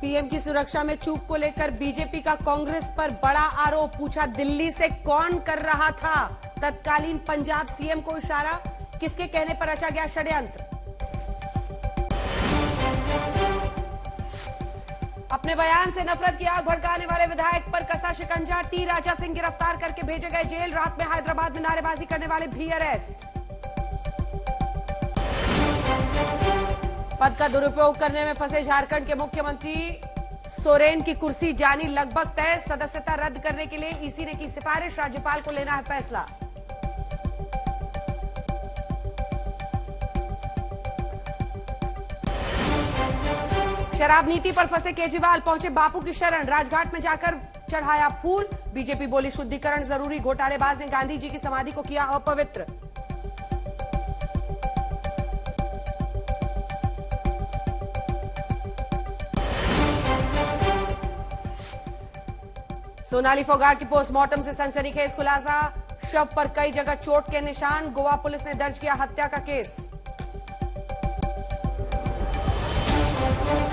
PM की सुरक्षा में चूक को लेकर बीजेपी का कांग्रेस पर बड़ा आरोप। पूछा दिल्ली से कौन कर रहा था तत्कालीन पंजाब सीएम को इशारा, किसके कहने पर रचा गया षड्यंत्र। अपने बयान से नफरत की आग भड़काने वाले विधायक पर कसा शिकंजा। टी राजा सिंह गिरफ्तार करके भेजे गए जेल। रात में हैदराबाद में नारेबाजी करने वाले भी अरेस्ट। पद का दुरुपयोग करने में फंसे झारखंड के मुख्यमंत्री सोरेन की कुर्सी जानी लगभग तय। सदस्यता रद्द करने के लिए ईसी ने की सिफारिश, राज्यपाल को लेना है फैसला। शराब नीति पर फंसे केजरीवाल पहुंचे बापू की शरण। राजघाट में जाकर चढ़ाया फूल। बीजेपी बोली शुद्धिकरण जरूरी। घोटालेबाज ने गांधी जी की समाधि को किया अपवित्र। सोनाली फोगाट की पोस्टमार्टम से सनसनीखेज खुलासा। शव पर कई जगह चोट के निशान। गोवा पुलिस ने दर्ज किया हत्या का केस।